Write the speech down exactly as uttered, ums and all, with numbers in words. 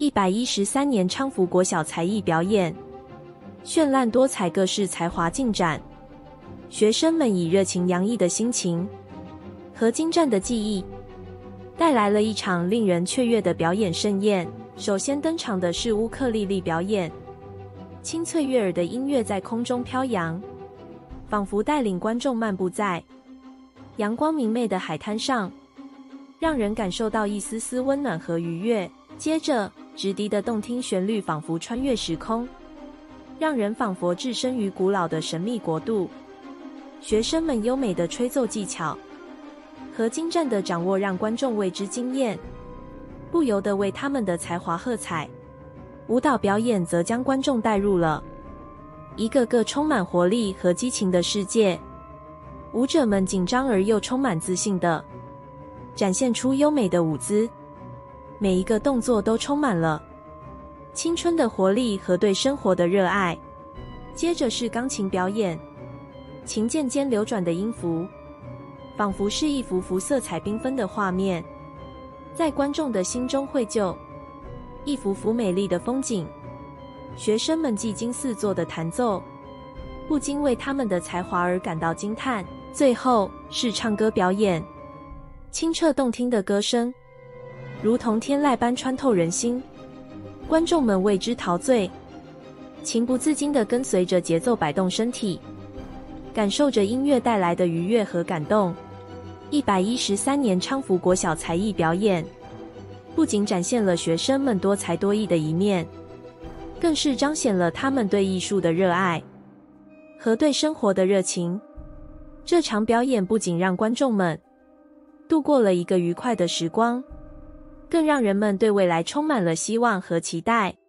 一百一十三年昌福国小才艺表演，绚烂多彩，各式才华尽展。学生们以热情洋溢的心情和精湛的技艺，带来了一场令人雀跃的表演盛宴。首先登场的是乌克丽丽表演，清脆悦耳的音乐在空中飘扬，仿佛带领观众漫步在阳光明媚的海滩上，让人感受到一丝丝温暖和愉悦。接着，直笛的动听旋律仿佛穿越时空，让人仿佛置身于古老的神秘国度。学生们优美的吹奏技巧和精湛的掌握让观众为之惊艳，不由得为他们的才华喝彩。舞蹈表演则将观众带入了一个个充满活力和激情的世界。舞者们紧张而又充满自信地展现出优美的舞姿，每一个动作都充满了青春的活力和对生活的热爱。接着是钢琴表演，琴键间流转的音符仿佛是一幅幅色彩缤纷的画面，在观众的心中绘就一幅幅美丽的风景。学生们技惊四座的弹奏，不禁为他们的才华而感到惊叹。最后是唱歌表演，清澈动听的歌声如同天籁般穿透人心，观众们为之陶醉，情不自禁地跟随着节奏摆动身体，感受着音乐带来的愉悦和感动。一百一十三年昌福国小才艺表演不仅展现了学生们多才多艺的一面，更是彰显了他们对艺术的热爱和对生活的热情。这场表演不仅让观众们度过了一个愉快的时光，更让人们对未来充满了希望和期待。